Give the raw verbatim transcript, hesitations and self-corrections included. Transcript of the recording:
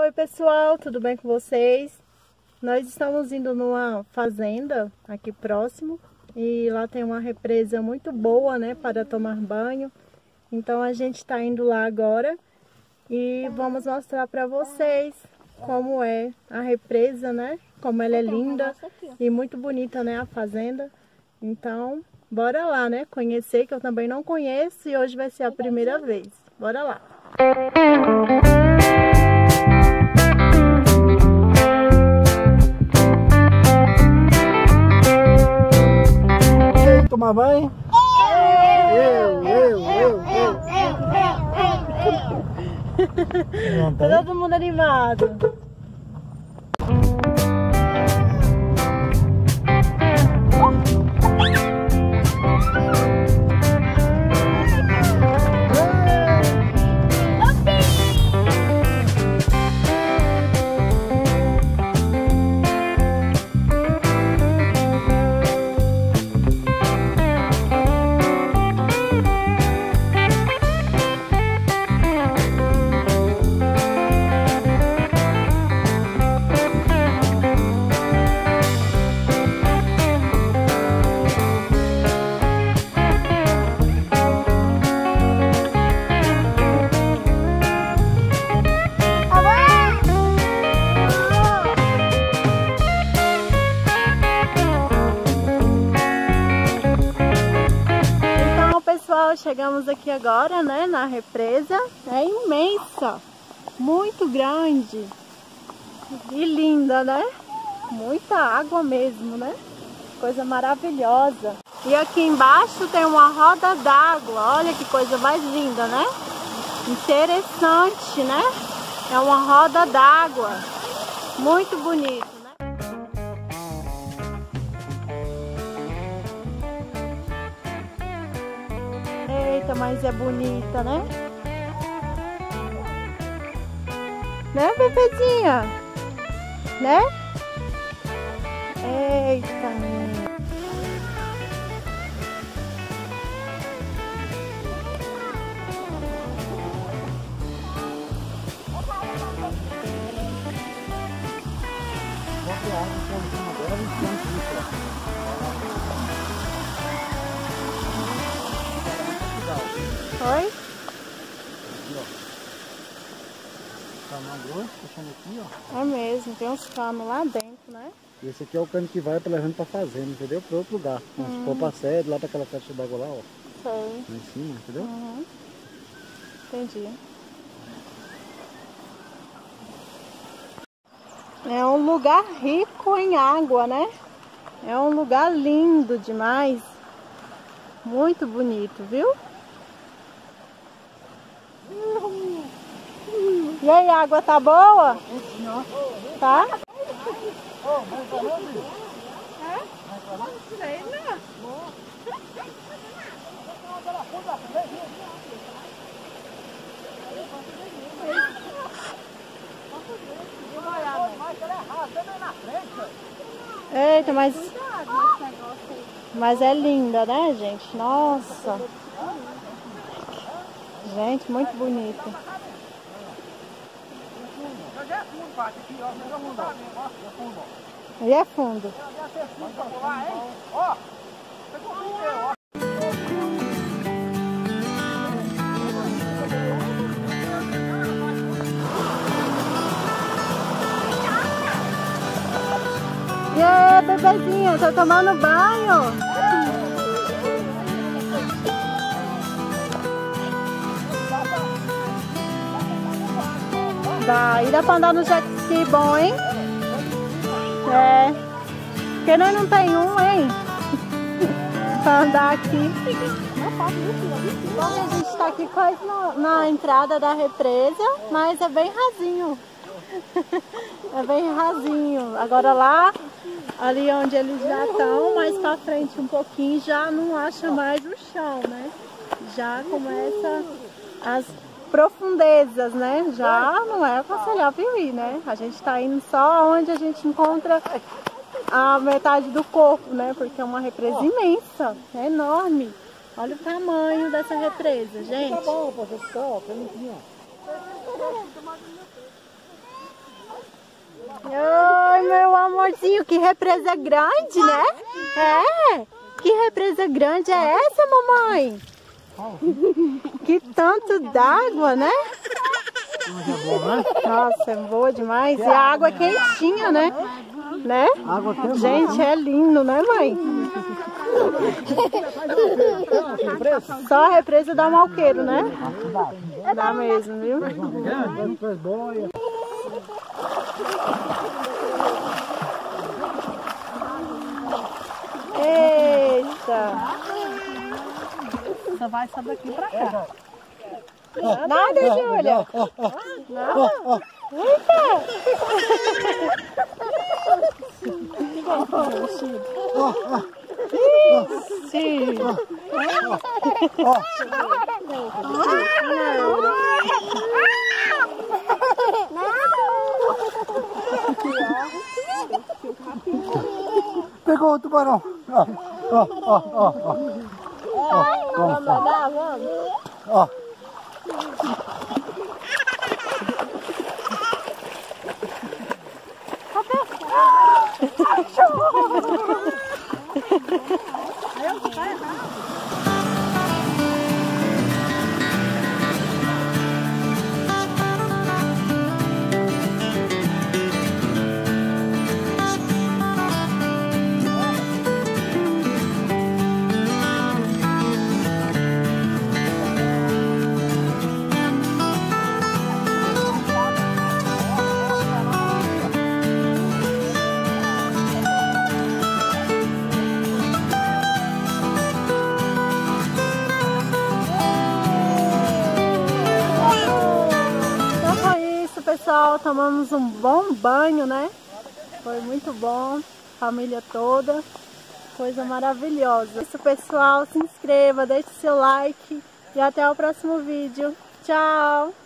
Oi pessoal, tudo bem com vocês? Nós estamos indo numa fazenda aqui próximo e lá tem uma represa muito boa, né, para tomar banho. Então a gente está indo lá agora e vamos mostrar para vocês como é a represa, né? Como ela é linda e muito bonita, né, a fazenda. Então, bora lá, né, conhecer, que eu também não conheço e hoje vai ser a primeira vez. Bora lá! Tomar banho? Eu, eu, eu, eu. Todo mundo animado. Chegamos aqui agora, né, na represa. É imensa, muito grande e linda, né? Muita água mesmo, né? Coisa maravilhosa. E aqui embaixo tem uma roda d'água. Olha que coisa mais linda, né? Interessante, né? É uma roda d'água. Muito bonito. Eita, mas é bonita, né? Né, bebezinha? Né? Eita, minha. Oi? Aqui, ó. Canal grosso, puxando aqui, ó. É mesmo, tem uns canos lá dentro, né? E esse aqui é o cano que vai pra levando pra fazenda, entendeu? Pra outro lugar. Hum. Se for pra sede, lá pra aquela caixa d'água lá, ó. Sei. Lá em cima, entendeu? Uhum. Entendi. É um lugar rico em água, né? É um lugar lindo demais. Muito bonito, viu? E aí, a água tá boa? Tá? Eita, mas... Mas é linda, né, gente? Nossa! Gente, muito bonito. E é fundo. E aí, bebezinha, tá tomando banho? Dá, e dá pra andar no jet ski bom, hein? É. Porque nós não tem um, hein? Pra andar aqui. Bom, a gente tá aqui quase no, na entrada da represa, mas é bem rasinho. É bem rasinho. Agora lá, ali onde eles já estão, mais pra frente um pouquinho, já não acha mais o chão, né? Já começa as profundezas, né? Já não é aconselhável ir, né? A gente tá indo só onde a gente encontra a metade do corpo, né? Porque é uma represa imensa, é enorme. Olha o tamanho dessa represa, gente. Tá bom, professor, Ai, meu amorzinho, que represa grande, né? É, que represa grande é essa, mamãe? Que tanto d'água, né? Nossa, é boa demais. E a água é quentinha, né? Né? Gente, é lindo, né, mãe? Só a represa dá malqueiro, né? Dá mesmo, viu? Eita! Só vai só daqui pra cá. Nada, Júlia! Nada! Eita! Ixi! Pegou o tubarão. Ó, ó, ó, ó, ó. Vamos nadar, vamos? Ó. Pessoal, tomamos um bom banho, né? Foi muito bom, família toda, coisa maravilhosa. Isso, pessoal, se inscreva, deixe seu like e até o próximo vídeo. Tchau!